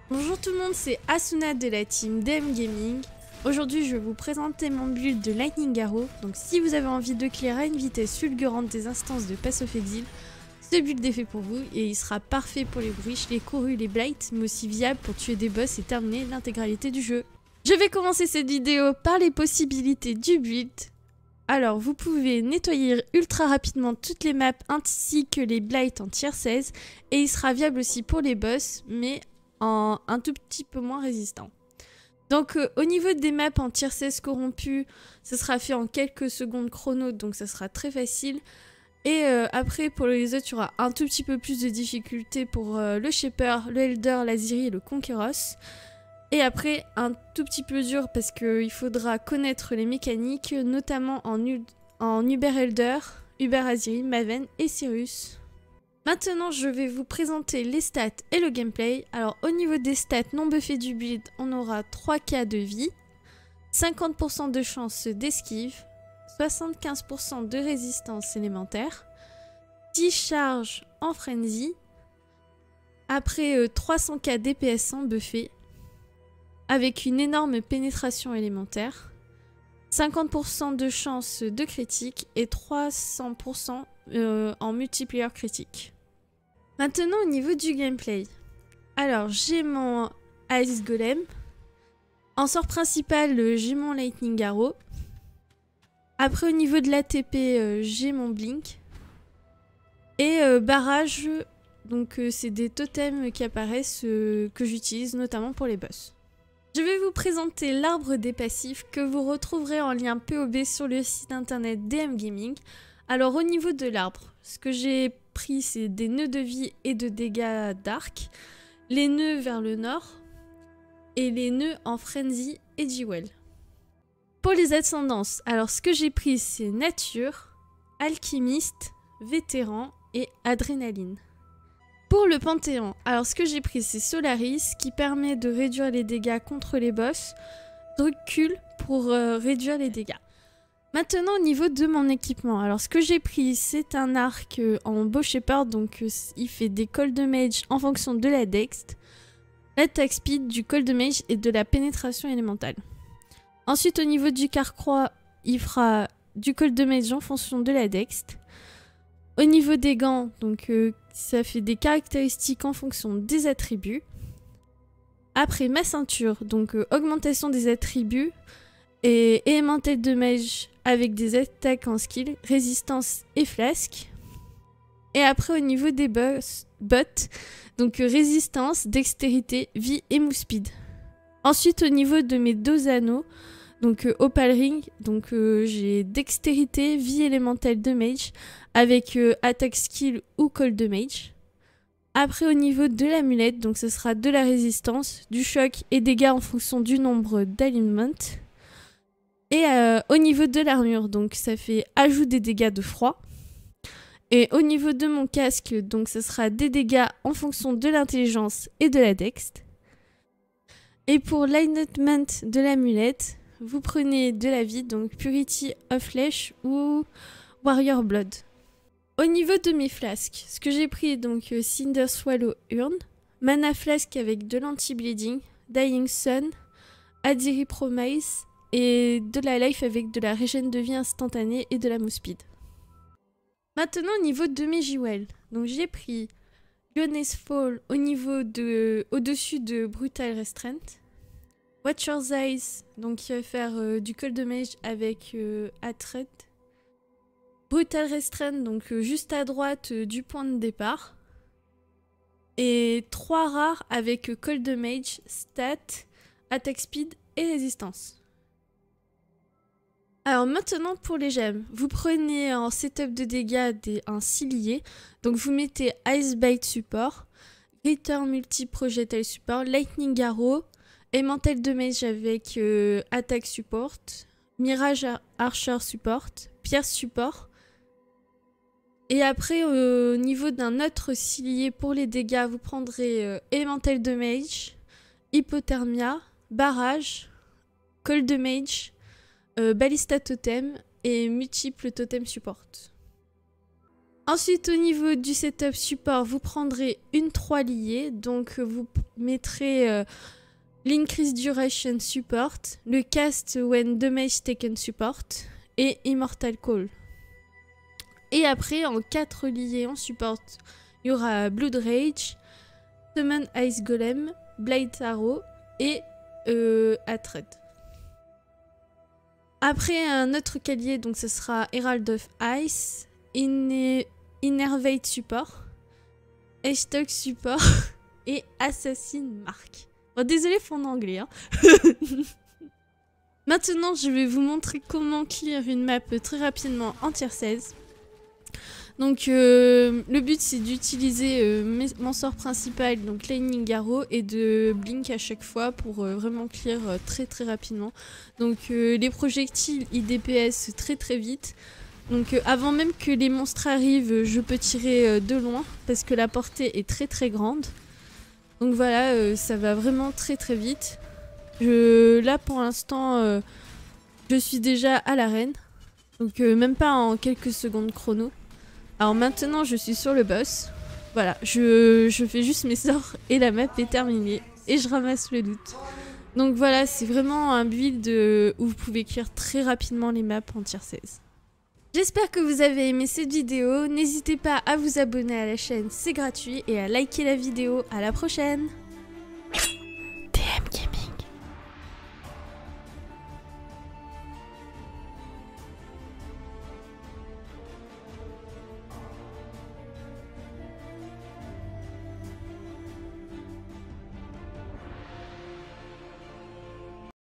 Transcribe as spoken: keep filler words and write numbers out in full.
Bonjour tout le monde, c'est Asuna de la team D M Gaming. Aujourd'hui je vais vous présenter mon build de Lightning Arrow. Donc si vous avez envie de clear à une vitesse fulgurante des instances de Pass of Exile, ce build est fait pour vous et il sera parfait pour les Breach, les Koru, les Blight, mais aussi viable pour tuer des boss et terminer l'intégralité du jeu. Je vais commencer cette vidéo par les possibilités du build. Alors vous pouvez nettoyer ultra rapidement toutes les maps ainsi que les Blight en tier seize et il sera viable aussi pour les boss mais en un tout petit peu moins résistant. Donc euh, au niveau des maps en tier seize corrompu, ça sera fait en quelques secondes chrono, donc ça sera très facile. Et euh, après pour les autres, il y aura un tout petit peu plus de difficulté pour euh, le Shaper, le Elder, l'Aziri et le Conqueros. Et après un tout petit peu dur parce qu'il faudra connaître les mécaniques, notamment en, en Uber Elder, Uber Aziri, Maven et Sirius. Maintenant, je vais vous présenter les stats et le gameplay. Alors, au niveau des stats non buffées du build, on aura trois K de vie, cinquante pour cent de chance d'esquive, soixante-quinze pour cent de résistance élémentaire, dix charges en frenzy, après euh, trois cents K D P S en buffé, avec une énorme pénétration élémentaire, cinquante pour cent de chance de critique et trois cents pour cent euh, en multiplayer critique. Maintenant au niveau du gameplay. Alors j'ai mon Ice Golem. En sort principal, j'ai mon Lightning Arrow. Après au niveau de l'A T P, euh, j'ai mon Blink. Et euh, barrage, donc euh, c'est des totems qui apparaissent euh, que j'utilise notamment pour les boss. Je vais vous présenter l'arbre des passifs que vous retrouverez en lien P O B sur le site internet D M Gaming. Alors au niveau de l'arbre, ce que j'ai pris c'est des nœuds de vie et de dégâts d'arc, les nœuds vers le nord et les nœuds en frenzy et Jewel. Pour les ascendances, alors ce que j'ai pris c'est nature, alchimiste, vétéran et adrénaline. Pour le panthéon, alors ce que j'ai pris c'est Solaris qui permet de réduire les dégâts contre les boss, recul pour euh, réduire les dégâts. Maintenant au niveau de mon équipement, alors ce que j'ai pris c'est un arc euh, en Bow Shepherd, donc euh, il fait des Cold Mage en fonction de la Dext, l'attaque speed, du Cold Mage et de la pénétration élémentale. Ensuite au niveau du Carquois, il fera du Cold Mage en fonction de la Dext. Au niveau des gants, donc euh, ça fait des caractéristiques en fonction des attributs. Après ma ceinture, donc euh, augmentation des attributs et élémental de mage avec des attaques en skill, résistance et flasque. Et après au niveau des boss, bots, donc euh, résistance, dextérité, vie et move speed. Ensuite au niveau de mes deux anneaux, donc euh, Opal Ring, donc euh, j'ai dextérité, vie élémentale de mage avec euh, attaque skill ou cold de mage. Après au niveau de l'amulette, donc ce sera de la résistance, du choc et dégâts en fonction du nombre d'alignement. Et euh, au niveau de l'armure, donc ça fait ajout des dégâts de froid. Et au niveau de mon casque, donc ce sera des dégâts en fonction de l'intelligence et de la dext. Et pour l'alignment de l'amulette, vous prenez de la vie, donc Purity of Flesh ou Warrior Blood. Au niveau de mes flasques, ce que j'ai pris donc euh, Cinder Swallow Urn, Mana Flask avec de l'anti-bleeding, Dying Sun, Adiri Promise et de la life avec de la régène de vie instantanée et de la move speed. Maintenant au niveau de mes jewels, donc j'ai pris Lioness Fall au niveau de au-dessus de Brutal Restraint, Watcher's Eyes, donc qui va faire euh, du Cold Mage avec euh, Hatred, Brutal Restraint, donc euh, juste à droite euh, du point de départ, et trois rares avec euh, Cold Mage, Stat, Attack Speed et Résistance. Alors maintenant pour les gemmes, vous prenez en setup de dégâts des, un cilier, donc vous mettez Ice Bite Support, Glitter Multi Projectile Support, Lightning Arrow, Elemental Damage avec euh, Attack Support, Mirage Archer Support, Pierce Support. Et après euh, au niveau d'un autre cilier pour les dégâts, vous prendrez euh, Elemental Damage, Hypothermia, Barrage, Cold Damage, euh, Ballista Totem et multiples Totem Support. Ensuite, au niveau du setup support, vous prendrez une trois liée. Donc, vous mettrez euh, l'Increase Duration Support, le Cast When Damage Taken Support et Immortal Call. Et après, en quatre liés en support, il y aura Blood Rage, Summon Ice Golem, Blade Arrow et euh, Hatred. Après, un autre calier, donc ce sera Herald of Ice, In Innervate Support, Hashtag Support et Assassin Mark. Bon, désolé pour mon anglais. Hein. Maintenant, je vais vous montrer comment clear une map très rapidement en tier seize. Donc, euh, le but, c'est d'utiliser euh, mon sort principal, donc Lightning Arrow, et de blink à chaque fois pour euh, vraiment clear euh, très très rapidement. Donc, euh, les projectiles, ils D P S très très vite. Donc euh, avant même que les monstres arrivent, je peux tirer euh, de loin parce que la portée est très très grande. Donc voilà, euh, ça va vraiment très très vite. Je, là pour l'instant, euh, je suis déjà à l'arène. Donc euh, même pas en quelques secondes chrono. Alors maintenant je suis sur le boss. Voilà, je, je fais juste mes sorts et la map est terminée. Et je ramasse le loot. Donc voilà, c'est vraiment un build euh, où vous pouvez clear très rapidement les maps en tier seize. J'espère que vous avez aimé cette vidéo, n'hésitez pas à vous abonner à la chaîne, c'est gratuit, et à liker la vidéo. À la prochaine!